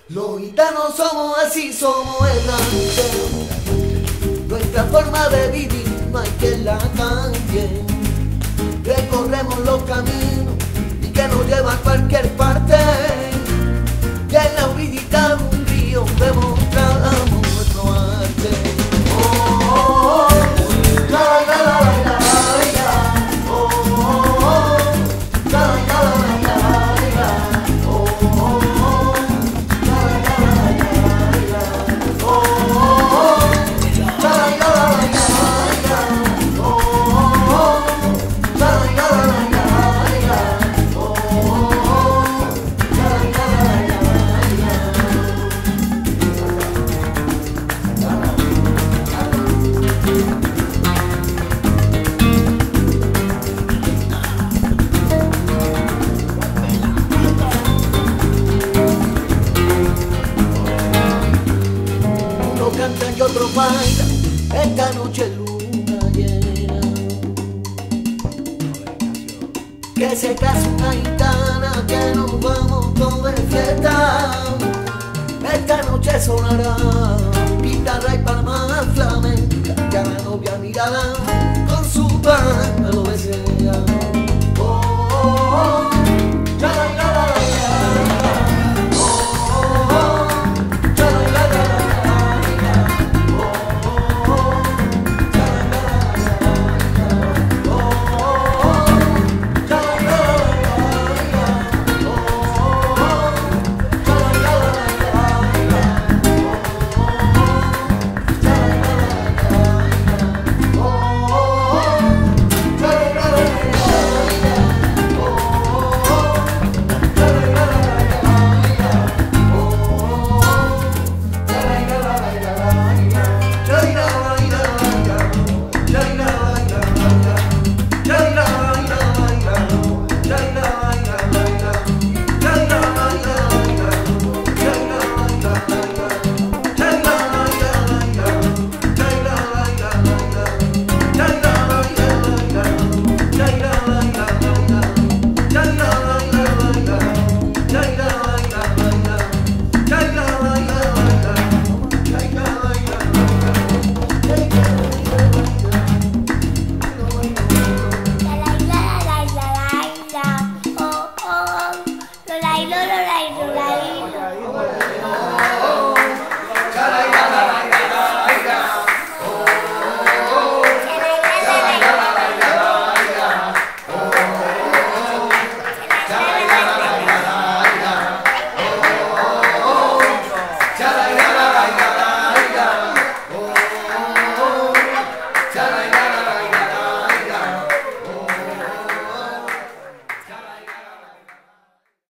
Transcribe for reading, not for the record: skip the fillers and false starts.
Los gitanos somos así, somos errantes. Nuestra forma de vivir no hay que la cambie. Recorremos los caminos y que nos llevan a cualquier parte. Y en la orillita de un río demostramos nuestro arte. Oh, oh, oh, la, la, la, la, la, la. Oh, oh, oh, la, la, la, la, la. Oh, oh, oh, la, la, la, la, la. Oh, oh, oh, la, la, la, la, la. Oh, oh, oh, la, la, la, la, la. Oh, oh, oh, la, la, la, la, la. Uno canta y otro baila, esta noche es luna llena. Que se case una gitana, que nos vamos todos de fiesta. Esta noche sonará guitarra y palmas flamenca, ya la novia mirará